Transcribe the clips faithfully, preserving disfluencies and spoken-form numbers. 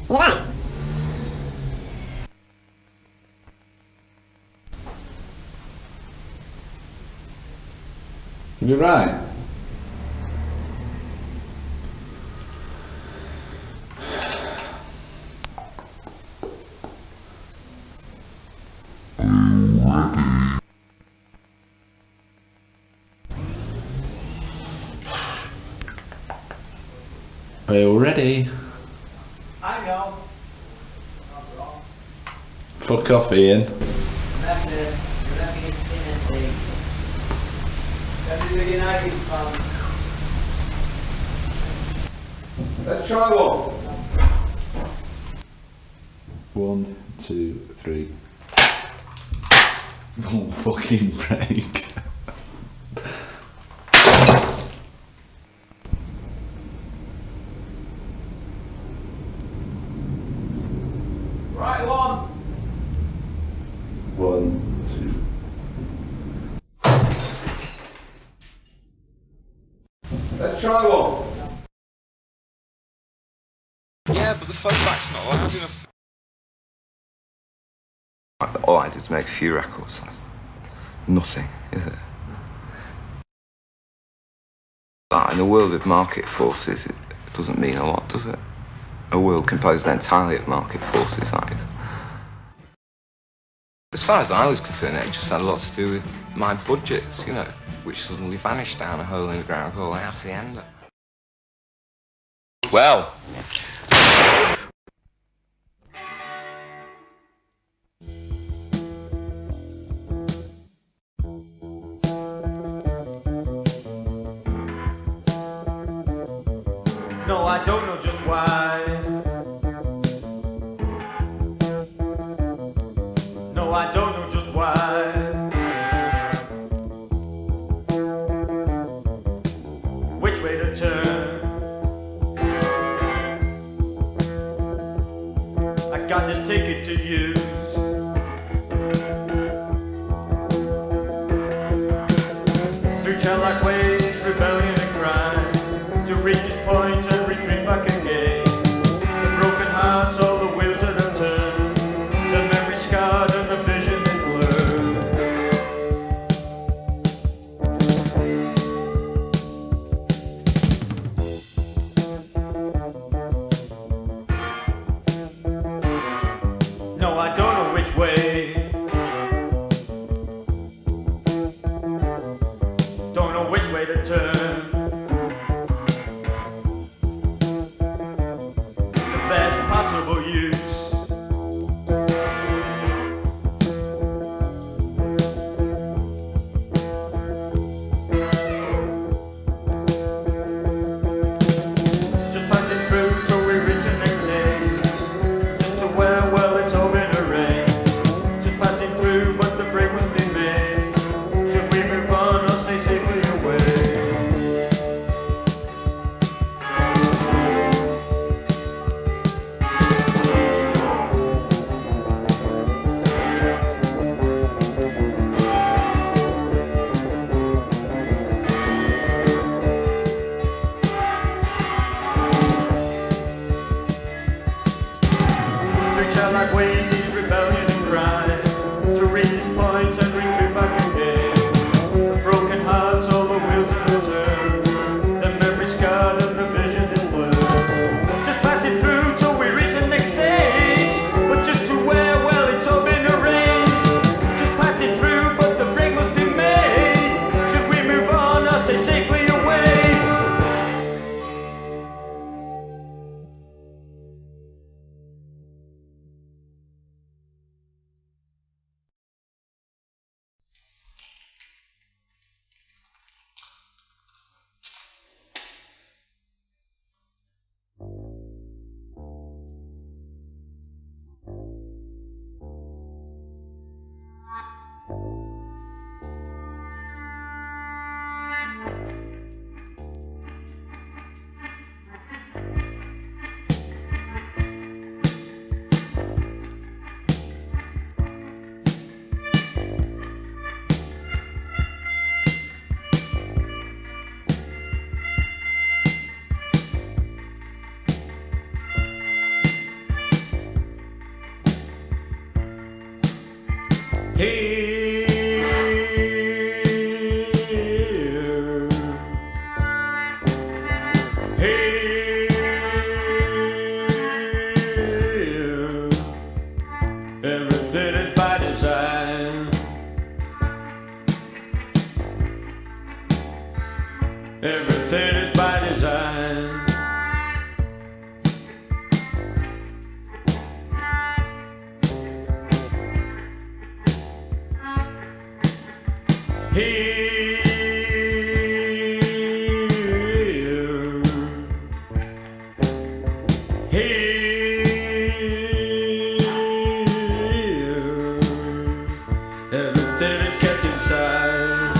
right. You're right. Are you ready? I know. Fuck off, Ian. That's it. You're having a tendency. That's a United fan. Let's try one. One, two, three. Oh, fucking break. Right one. One, two. Let's try one. Yeah, but the phone back's not loud enough. All I did was make a few records. Nothing, is it? Like, in a world of market forces, it doesn't mean a lot, does it? A world composed entirely of market forces, that is. As far as I was concerned, it just had a lot to do with my budgets, you know, which suddenly vanished down a hole in the ground called the Hacienda. Well. No, I don't know just why. No, I don't know just why. Which way to turn? I got this ticket to use. Through childlike ways, rebellion and crime, to reach this point and retreat back again. The broken hearts, all the wheels that have turned, the memory scarred and the vision is blurred. No, I don't know which way. Don't know which way to turn. The best possible use. Just passing through till we reach the next stage. Just to where, well, it's all been arranged. Just passing through, but the break must be made. Should we move on or stay safely away? Everything is by design. Here, here, everything is kept inside.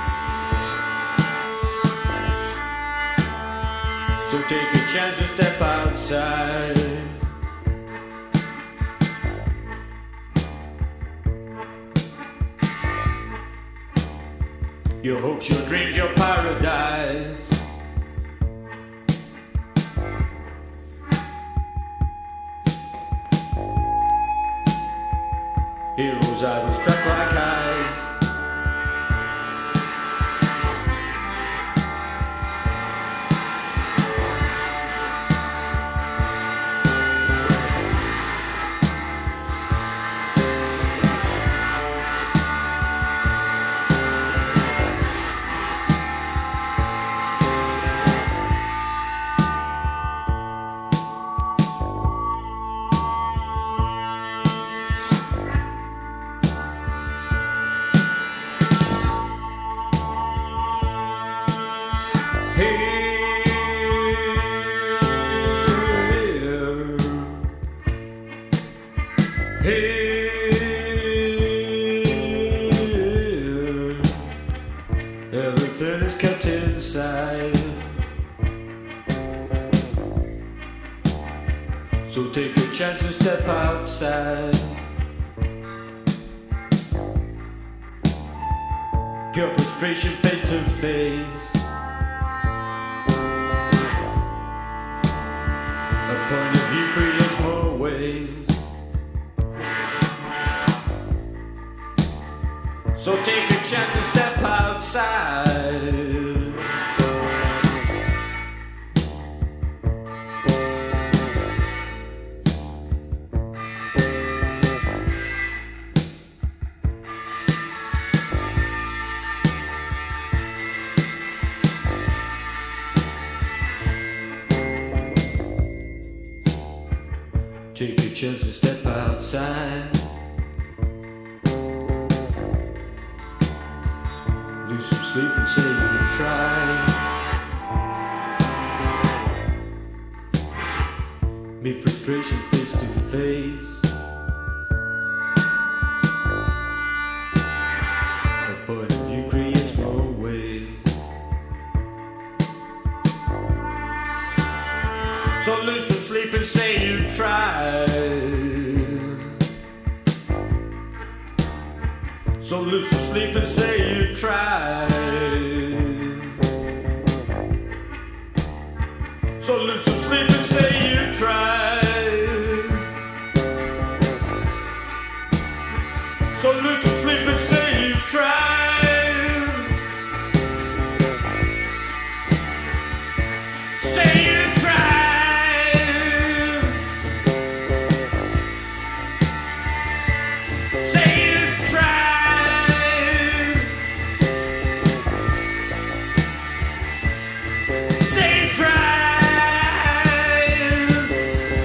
So take a chance to step outside. Your hopes, your dreams, your paradise. Heroes idols struck like eyes. Here, everything is kept inside. So take a chance and step outside. Your frustration face to face. A point of view creates more ways. So take a chance and step outside. Take a chance and step outside. Lose some sleep and say you try. Meet frustration face to face. A point of view creates more ways. So lose some sleep and say you tried. So lose some sleep and say you tried. So lose some sleep and say you tried. So lose some sleep and say you tried. Say you tried. Say you tried. Say you tried.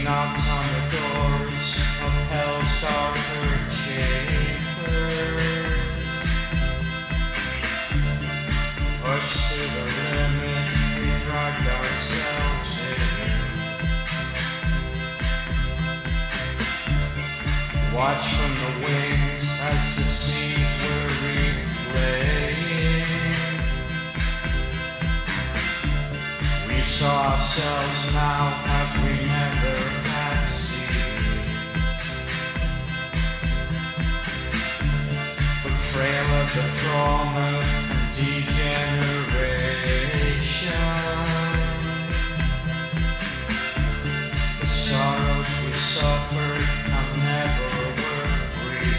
knocked on the doors of hell's darker chambers. Pushed to the limit, we dragged ourselves in. Watch from the wings as the seas were replaying. We saw ourselves now as we never had seen. Betrayal of the trauma and degeneration. The sorrows we suffered have never were free.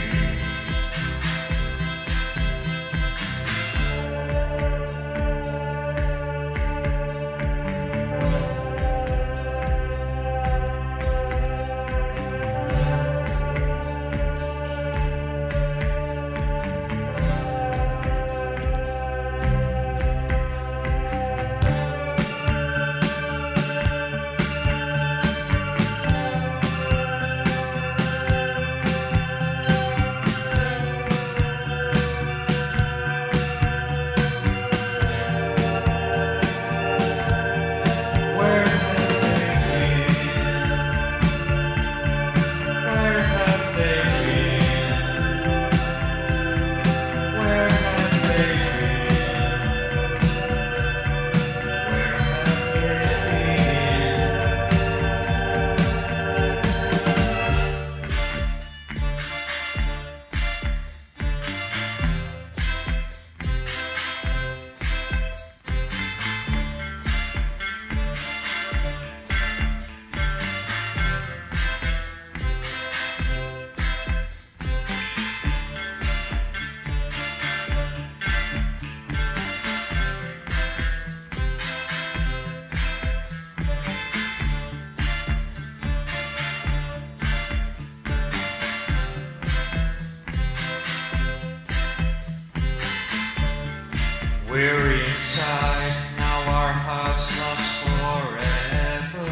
We're inside, now our hearts lost forever.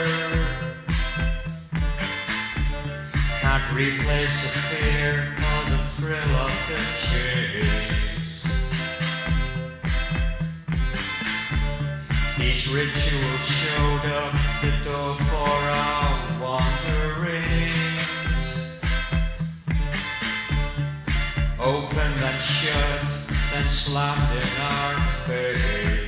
Can't replace the fear or the thrill of the chase. These rituals showed up the door for our wanderings. Open and shut, then slammed in our face.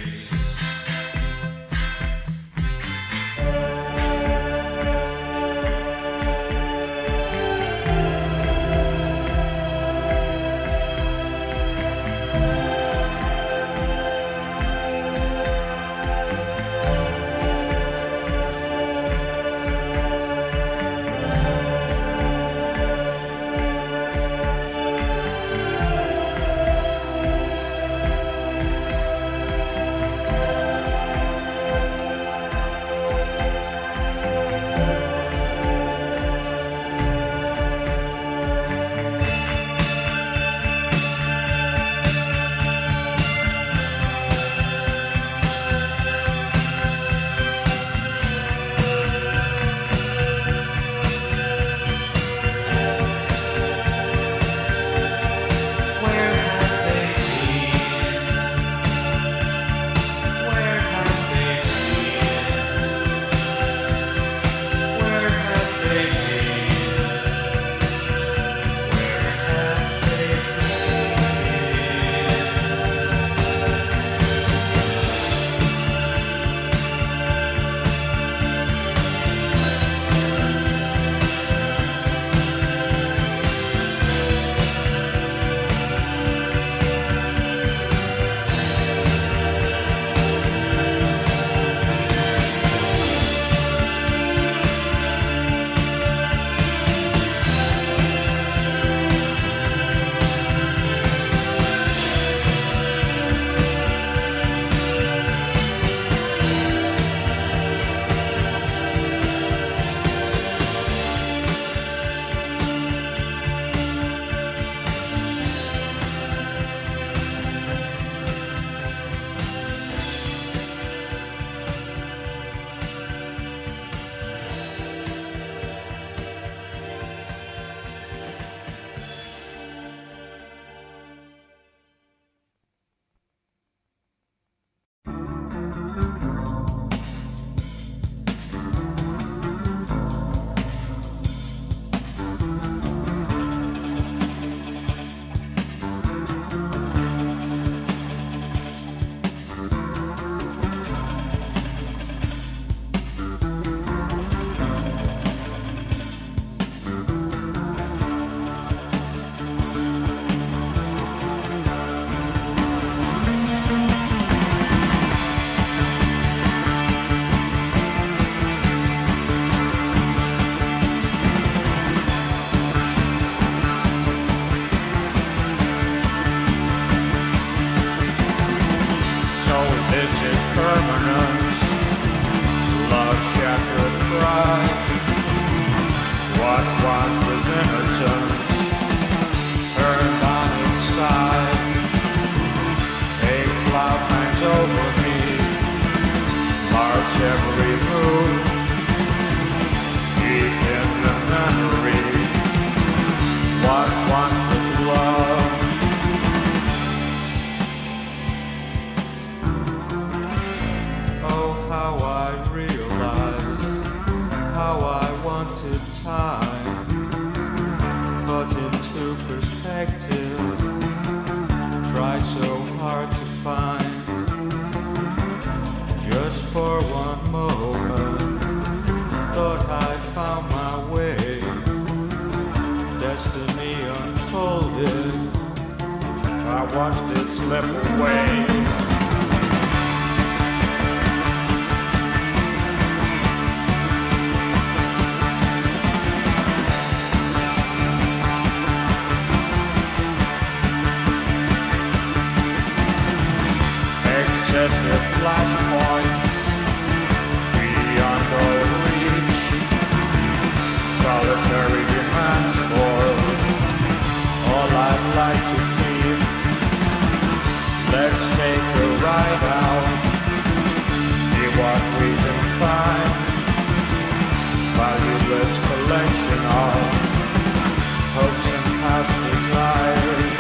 every move, deep in the memory, what once was love. Oh, how I realized how I wanted time put into perspective, try so hard to find. Just for one moment, thought I found my way. Destiny unfolded, I watched it slip away. Excessive flashpoints beyond all reach, solitary demands for all I'd like to keep. Let's take a ride out, see what we can find. Valueless collection of hopes and past desires.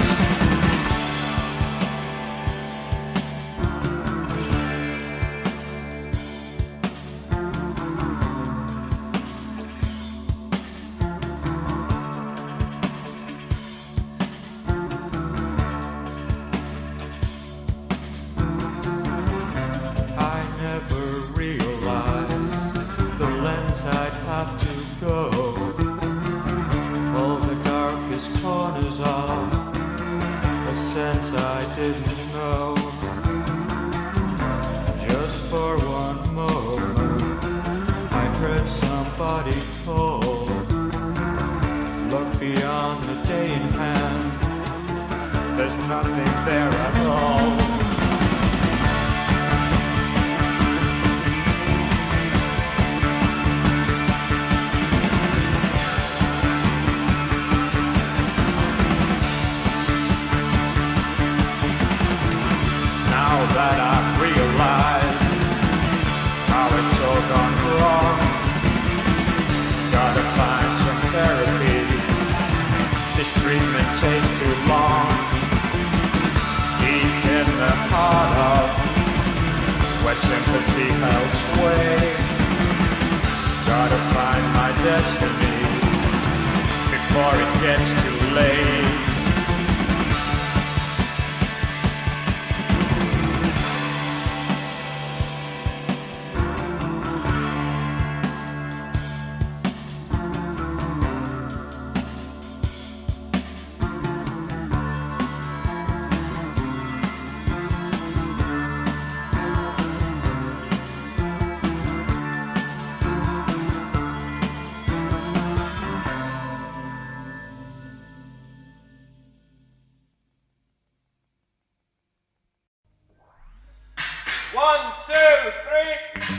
I'd have to go all the darkest corners of a sense I didn't know. Just for one moment I heard somebody call, look beyond the day in hand, there's nothing there at all. That I've realized how it's all gone wrong. Gotta find some therapy. This treatment takes too long. Deep in the heart of where sympathy held sway. Gotta find my destiny before it gets too late. One, two, three.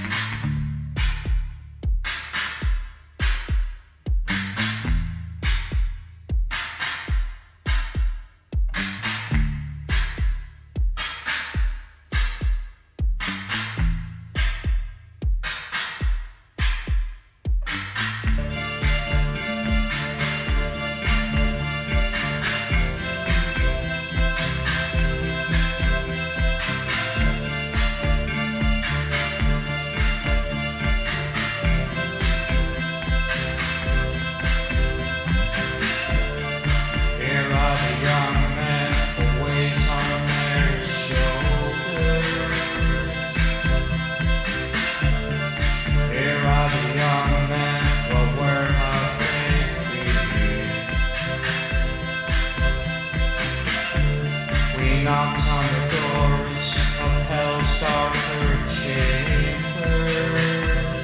Knocks on the doors of hell's darker chambers.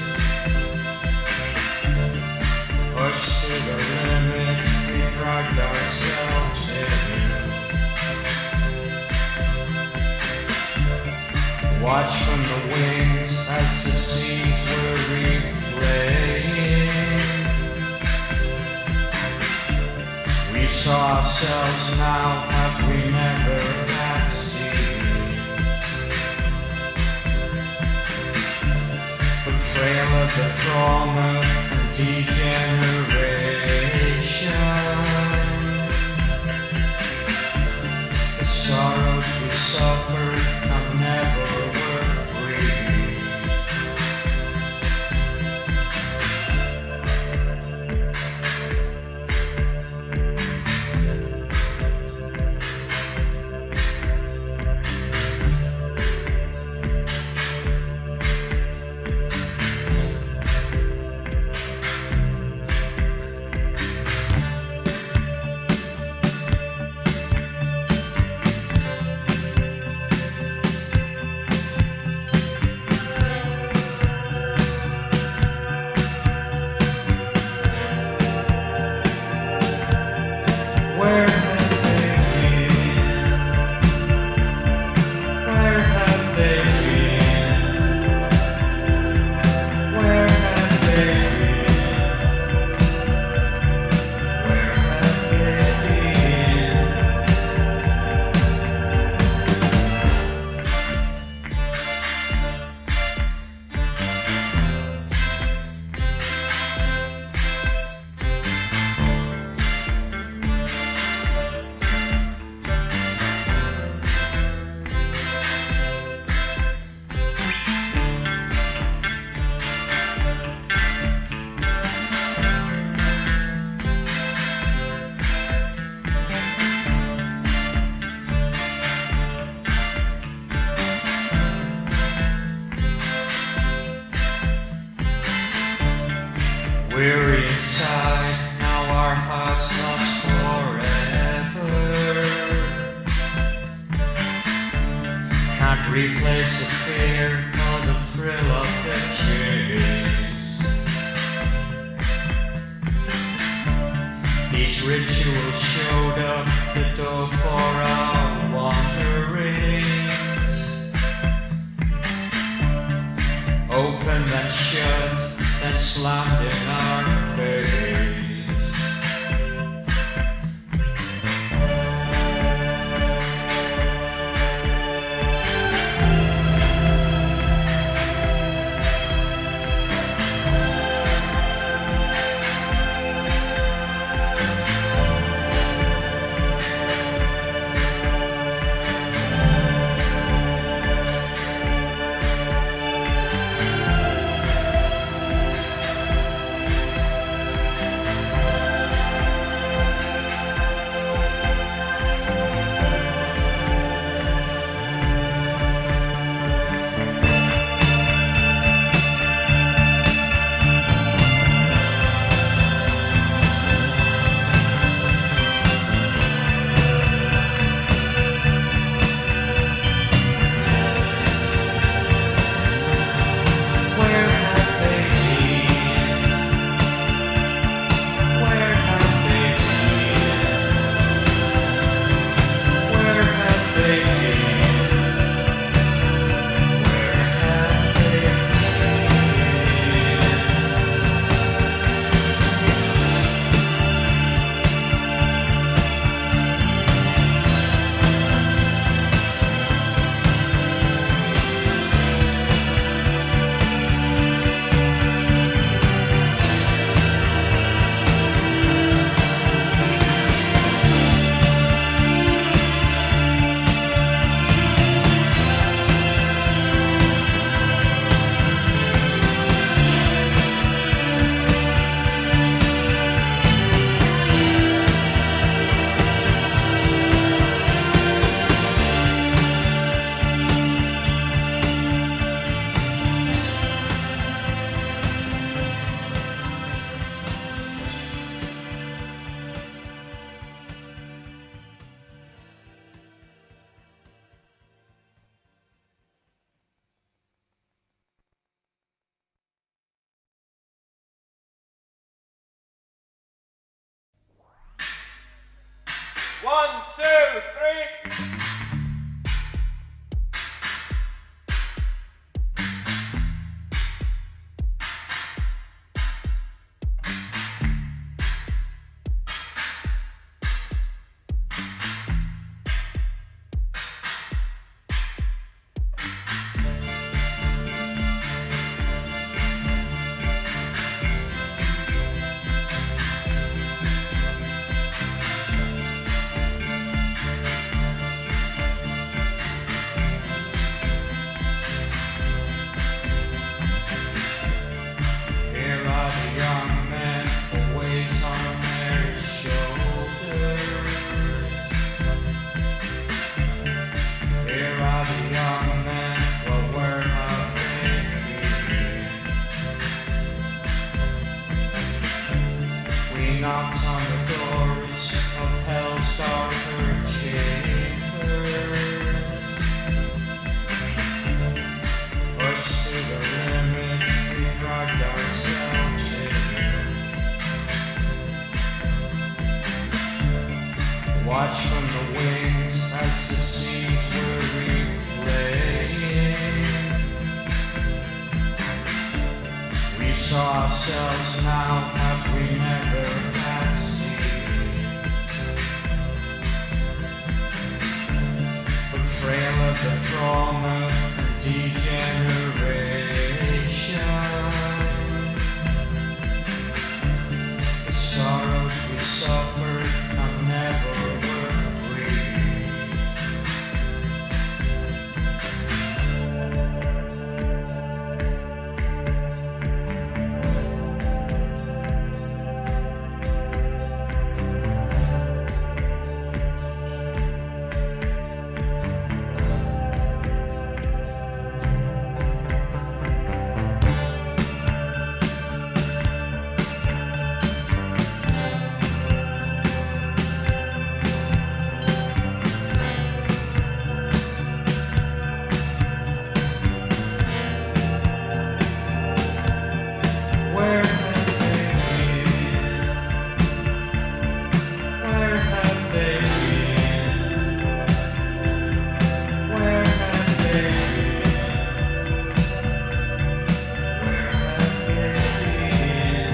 Pushed to the limit, we dragged ourselves in. Watch from the wings as the seas were replaying. We saw ourselves now as we never had seen. trail of the trauma and degeneration. The sorrows we suffered and never were free. Where have they been? Where have they been? Where have they been? Where have they been? We're inside, now our hearts lost forever. Can't replace the fear or the thrill of the chase. These rituals showed up the door for our wanderings. Open then shut, then slammed in our face. knocked on the doors of hell's darker chambers. Pushed to the limit, we dragged ourselves in. Watch from the wings as the seas were replaying. We saw ourselves now as we never had seen. Betrayal of the trauma and degeneration. The sorrows we suffered and never were free. Where have they been? Where have they been? Where have they been? Where have they been?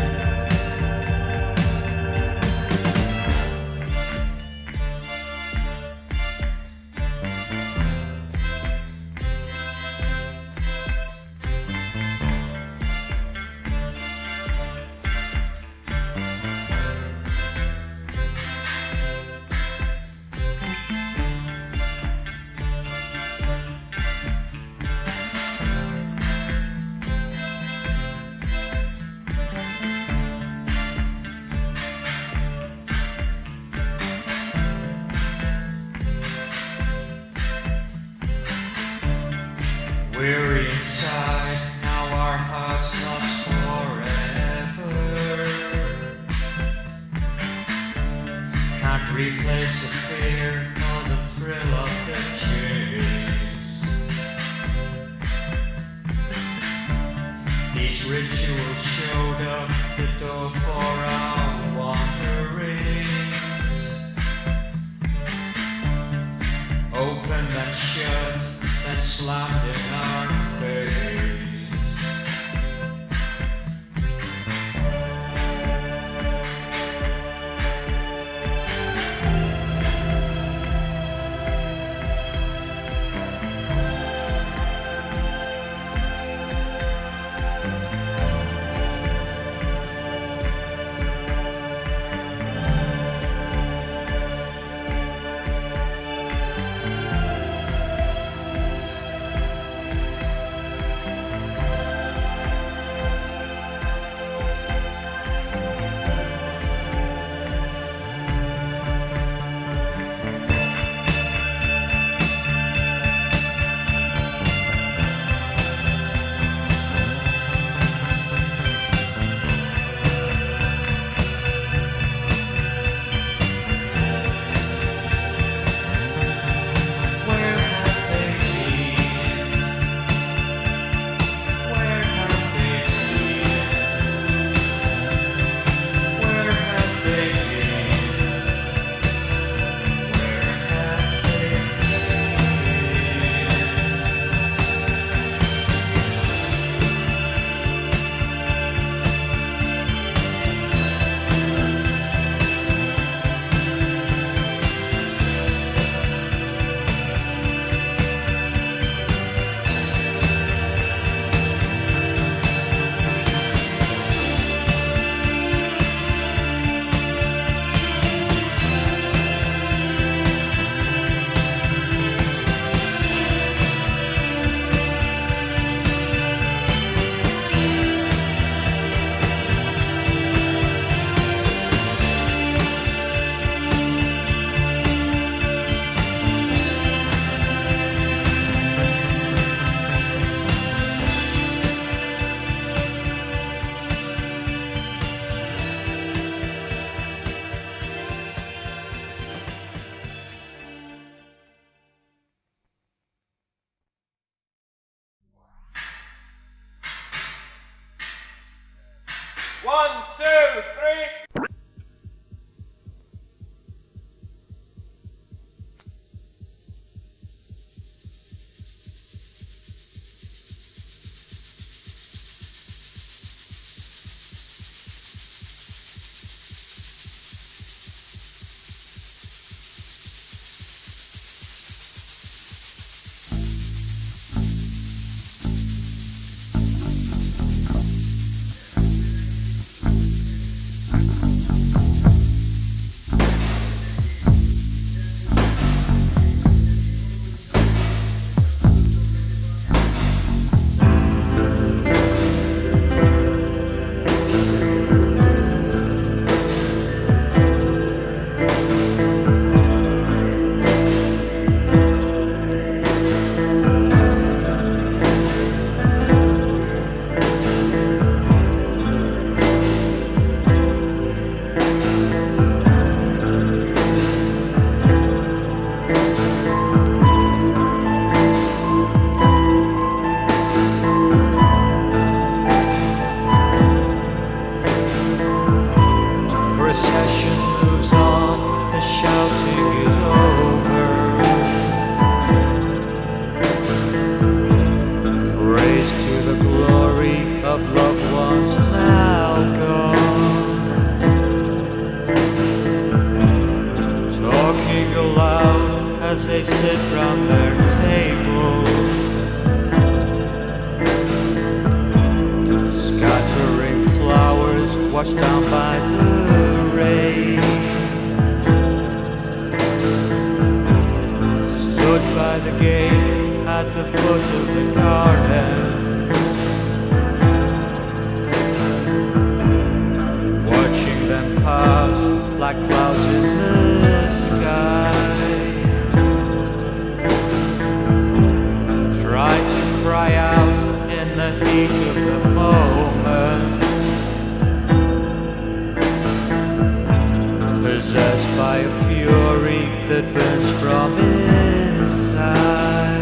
We're inside, now our hearts lost forever. Can't replace the fear or the thrill of the chase. These rituals showed up the door for our wanderings. Open and shut, then slammed in our face. One, two, three. As they sit round their table, scattering flowers washed down by the rain, stood by the gate at the foot of the garden, watching them pass like clouds in the sky. Try to cry out in the heat of the moment, possessed by a fury that burns from inside.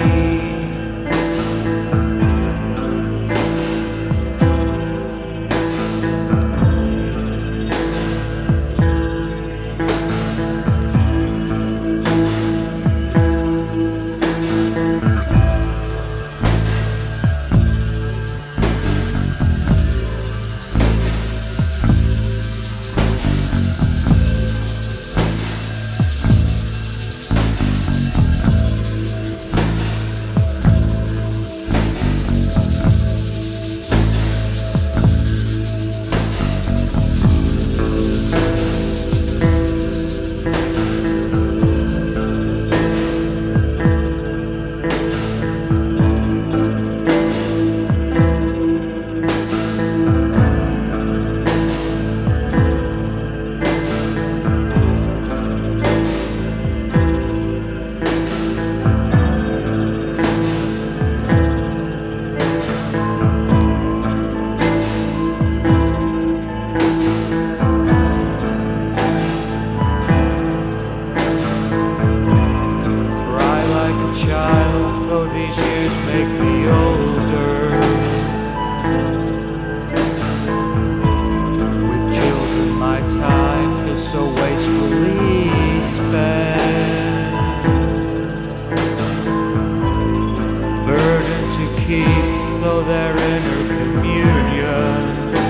Though they're in her communion,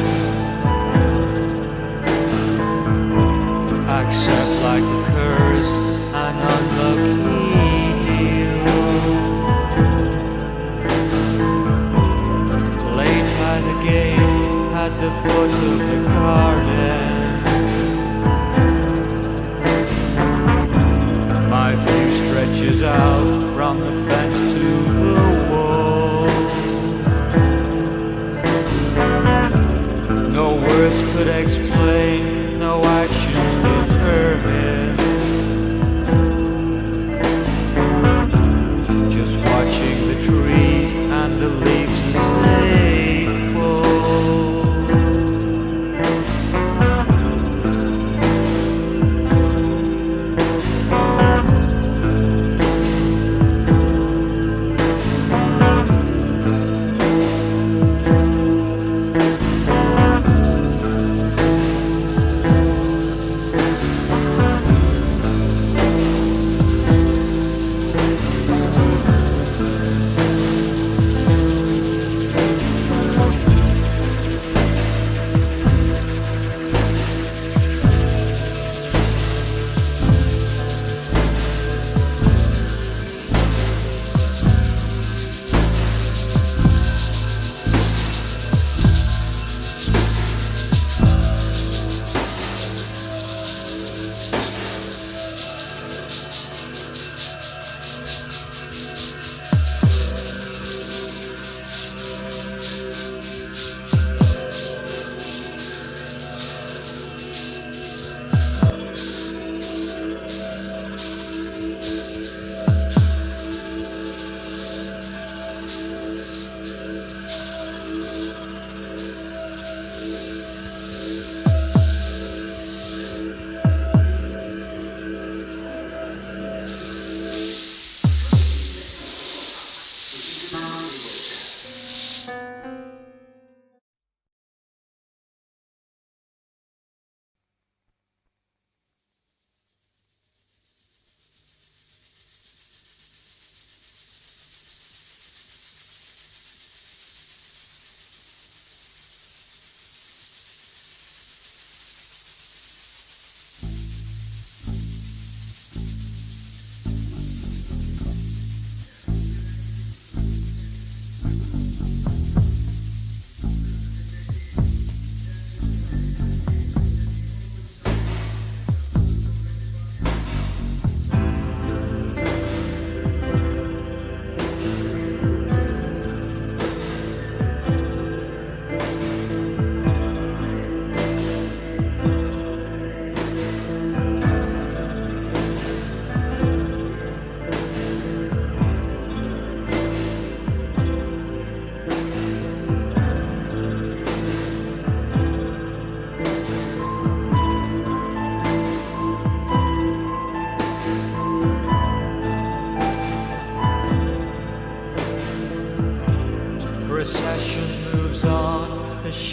accept like a curse an unlucky deal. Laid by the gate at the foot of the garden, my view stretches out from the fence to the wall. No words could explain, no actions determine. Just watching the trees and the leaves as they fall.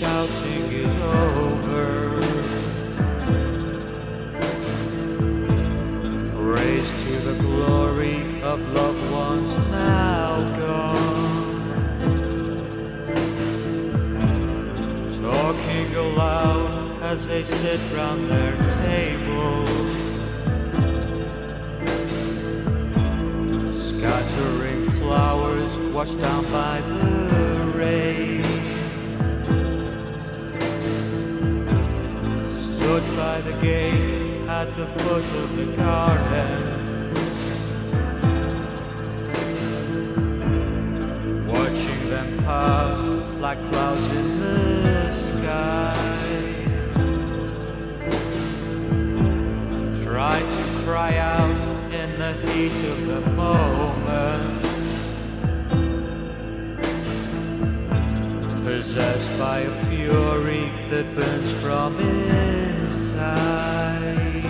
shouting is over. Praise to the glory of loved ones now gone. Talking aloud as they sit round their tables, scattering flowers washed down by the rain. Stood by the gate at the foot of the garden, watching them pass like clouds in the sky. Tried to cry out in the heat of the moment, possessed by a fury that burns from inside.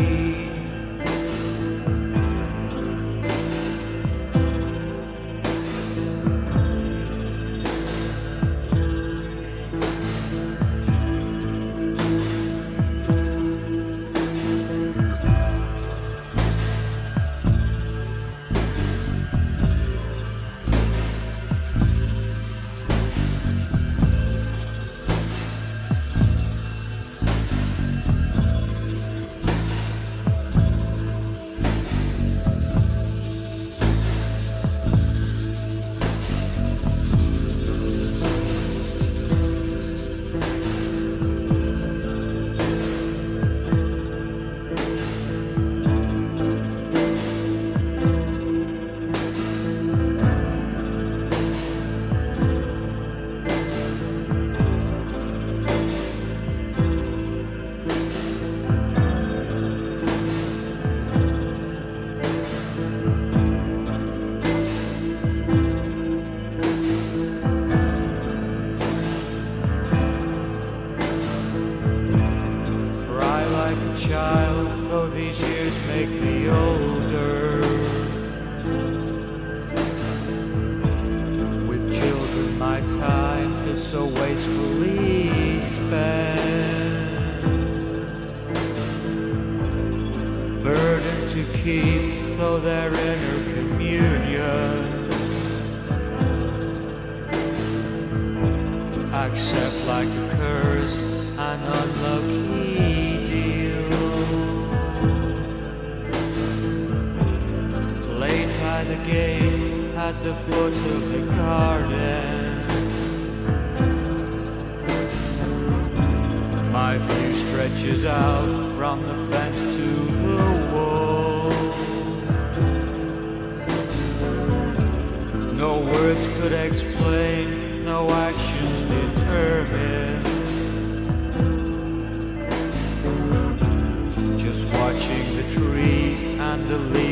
Like a child, though these years make me older. With children my time is so wastefully spent. Burden to keep, though their inner communion. Accept like a curse an unlucky by the gate at the foot of the garden. My view stretches out from the fence to the wall. No words could explain, no actions determine. Just watching the trees and the leaves